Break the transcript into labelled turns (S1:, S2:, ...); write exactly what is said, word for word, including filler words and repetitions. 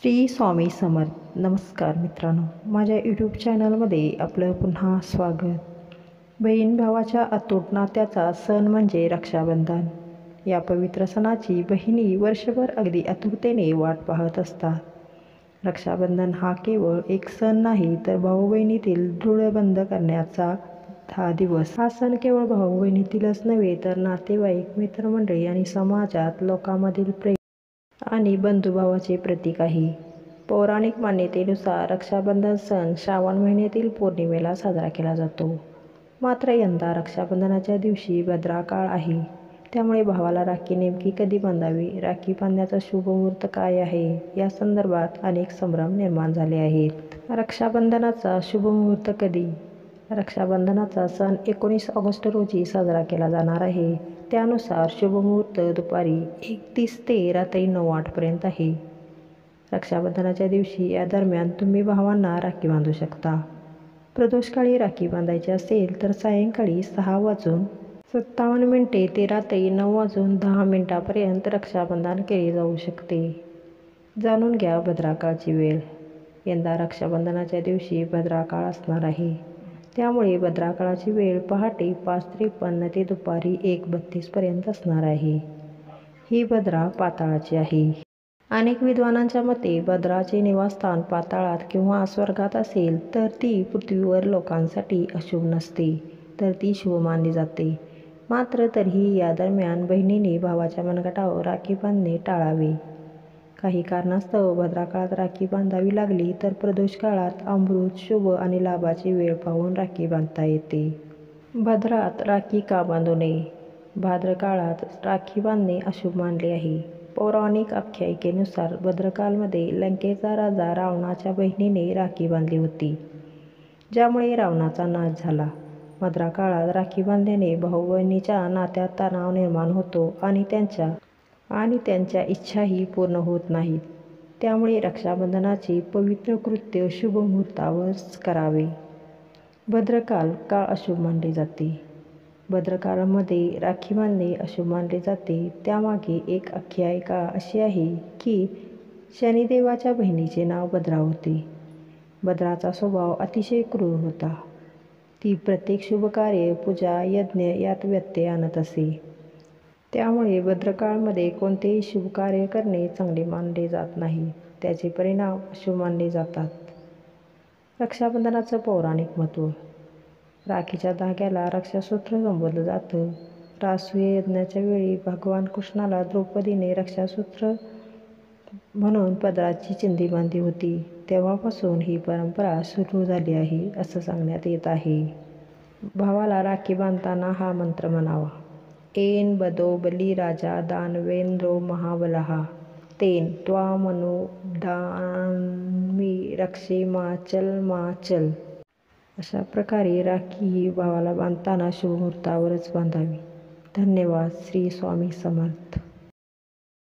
S1: श्री स्वामी समर्थ. नमस्कार मित्रांनो, माझ्या यूट्यूब चॅनलमध्ये आपलं पुन्हा स्वागत. बहीण भावाच्या अतूट नात्याचा सण म्हणजे रक्षाबंधन. या पवित्र सणाची बहिणी वर्षभर अगदी आतुरतेने वाट पाहत असतात. रक्षाबंधन हा केवळ एक सण नाही, तर भाऊ बहिणीतील दृढ बंध करण्याचा हा दिवस. हा सण केवळ भाऊ बहिणीतीलच नव्हे, तर नातेवाईक, मित्रमंडळी आणि समाजात लोकांमधील प्रेम आणि बंधुभावाचे प्रतीक आहे. पौराणिक मान्यतेनुसार रक्षाबंधन सण श्रावण महिन्यातील पौर्णिमेला साजरा केला जातो. मात्र यंदा रक्षाबंधनाच्या दिवशी भद्रा काळ आहे. त्यामुळे भावाला राखी नेमकी कधी बांधावी, राखी बांधण्याचा शुभ मुहूर्त काय आहे, या संदर्भात अनेक संभ्रम निर्माण झाले आहेत. रक्षाबंधनाचा शुभ मुहूर्त कधी? रक्षाबंधनाचा सण एकोणीस ऑगस्ट रोजी साजरा केला जाणार आहे. त्यानुसार शुभमुहूर्त दुपारी एक तीस ते रात्री नऊ आठपर्यंत आहे. रक्षाबंधनाच्या दिवशी या दरम्यान तुम्ही भावांना राखी बांधू शकता. प्रदोषकाळी राखी बांधायची असेल तर सायंकाळी सहा वाजून सत्तावन्न मिनिटे ते रात्री नऊ वाजून दहा मिनिटांपर्यंत रक्षाबंधन केले जाऊ शकते. जाणून घ्या भद्राकाळची वेळ. यंदा रक्षाबंधनाच्या दिवशी भद्राकाळ असणार आहे. त्यामुळे भद्राकाळाची वेळ पहाटे पाच त्रेपन्न ते दुपारी एक बत्तीसपर्यंत असणार आहे. ही भद्रा पाताळाची आहे. अनेक विद्वानांच्या मते भद्राचे निवासस्थान पाताळात किंवा स्वर्गात असेल तर ती पृथ्वीवर लोकांसाठी अशुभ नसते, तर ती शुभ मानली जाते. मात्र तरीही या दरम्यान बहिणीने भावाच्या मनगटावर राखी बांधणे टाळावे. काही कारणास्तव भद्रा काळात राखी बांधावी लागली तर प्रदोष काळात अमृत, शुभ आणि लाभाची वेळ पाहून राखी बांधता येते. भद्रात राखी का बांधू नये? भाद्र काळात राखी बांधणे अशुभ मानले आहे. पौराणिक आख्यायिकेनुसार भद्रकाळमध्ये लंकेचा राजा रावणाच्या बहिणीने राखी बांधली होती, ज्यामुळे रावणाचा नाश झाला. भद्रा काळात राखी बांधल्याने भाऊ बहिणीच्या नात्यात तणाव निर्माण होतो आणि त्यांच्या आणि त्यांच्या इच्छाही पूर्ण होत नाहीत. त्यामुळे रक्षाबंधनाचे पवित्र कृत्य शुभ मुहूर्तावरच करावे. भद्रकाळ का अशुभ मानले जाते? भद्रकाळामध्ये राखी बांधणे अशुभ मानले जाते. त्यामागे एक आख्यायिका अशी आहे की शनिदेवाच्या बहिणीचे नाव भद्रा होते. भद्राचा स्वभाव अतिशय क्रूर होता. ती प्रत्येक शुभकार्य, पूजा, यज्ञ यात व्यत्यय आणत असे. त्यामुळे भद्रकाळमध्ये कोणतेही शुभ कार्य करणे चांगले मानले जात नाही. त्याचे परिणाम अशुभ मानले जातात. रक्षाबंधनाचं पौराणिक महत्त्व. राखीच्या धाग्याला रक्षासूत्र संबोधलं जातं. राजसूय यज्ञाच्या वेळी भगवान कृष्णाला द्रौपदीने रक्षासूत्र म्हणून पदराची चिंधी बांधली होती. तेव्हापासून ही परंपरा सुरू झाली आहे असं सांगण्यात येत आहे. भावाला राखी बांधताना हा मंत्र म्हणावा. एन बदो बली राजा दानवेंद्रो महाबलः तेन त्वामनुदान्मी रक्षे मा चल मा चल. अशा प्रकारे राखी ही भावाला बांधताना शुभ मुहूर्तावरच बांधावी. धन्यवाद. श्री स्वामी समर्थ.